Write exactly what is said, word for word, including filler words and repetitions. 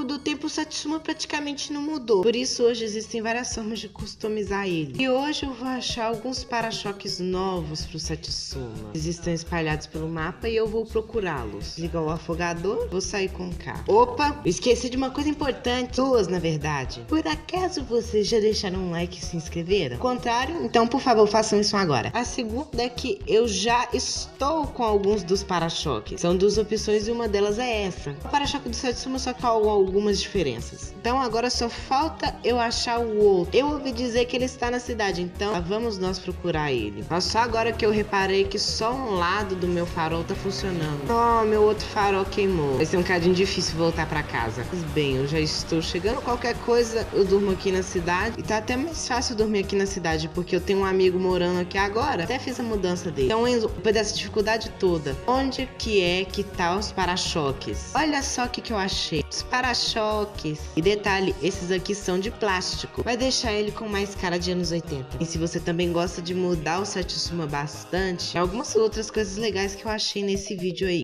longo do tempo o Satsuma praticamente não mudou. Por isso hoje existem várias formas de customizar ele. E hoje eu vou achar alguns para-choques novos pro Satsuma. Eles estão espalhados pelo mapa e eu vou procurá-los. Liga o afogador, vou sair com o carro. Opa, eu esqueci de uma coisa importante. Duas, na verdade. Por acaso vocês já deixaram um like e se inscreveram? Contrário? Então por favor façam isso agora. A segunda é que eu já estou com alguns dos para-choques. São duas opções e uma delas é essa. O para-choque do Satsuma só com algumas diferenças. Então agora só falta eu achar o outro. Eu ouvi dizer que ele está na cidade, então lá vamos nós procurar ele. Mas só agora que eu reparei que só um lado do meu farol tá funcionando. Oh, meu outro farol queimou. Vai ser um bocadinho difícil voltar pra casa. Mas bem, eu já estou chegando. Qualquer coisa eu durmo aqui na cidade. E tá até mais fácil dormir aqui na cidade, porque eu tenho um amigo morando aqui agora. Até fiz a mudança dele. Então, Enzo, depois dessa dificuldade toda, onde que é que tá os para-choques? Olha só o que que eu achei. Os para-choques. E detalhe, esses aqui são de plástico. Vai deixar ele com mais cara de anos oitenta. E se você também gosta de mudar o Satsuma bastante, tem algumas outras coisas legais que eu achei nesse vídeo aí.